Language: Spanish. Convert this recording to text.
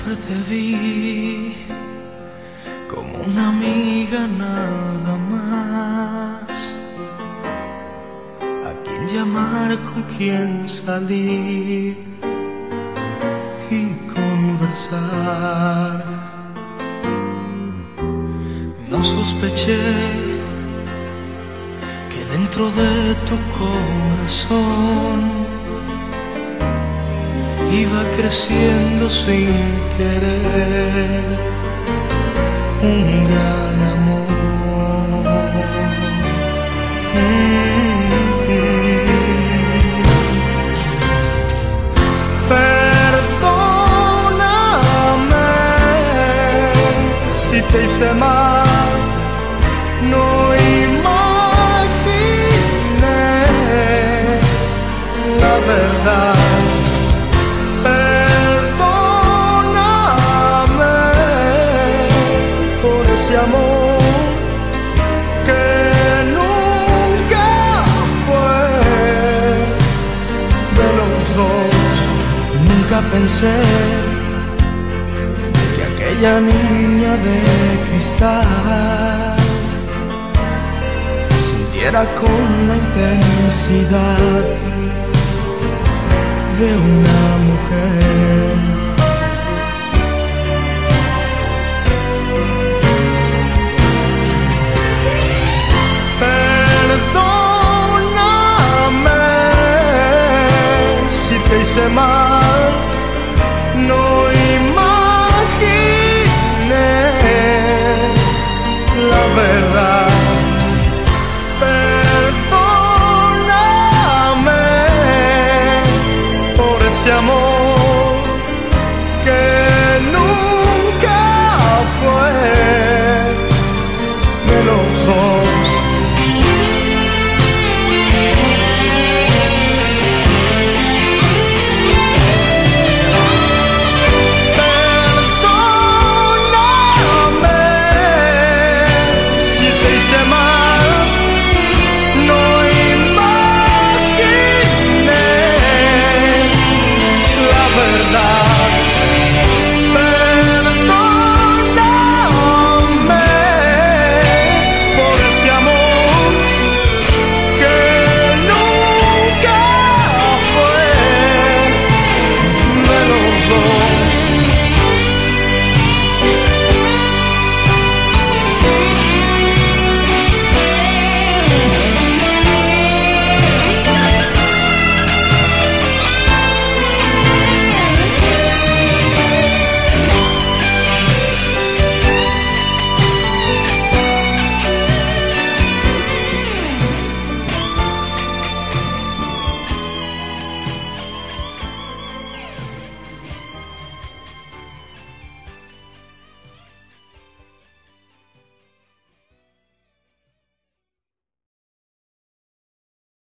Siempre te vi como una amiga nada más, a quien llamar, con quien salir y conversar. No sospeché que dentro de tu corazón iba creciendo sin querer un gran amor. Perdóname si te hice mal, no imaginé la verdad. Ese amor que nunca fue de los dos. Nunca pensé que aquella niña de cristal sintiera con la intensidad de una mujer. Te hice mal,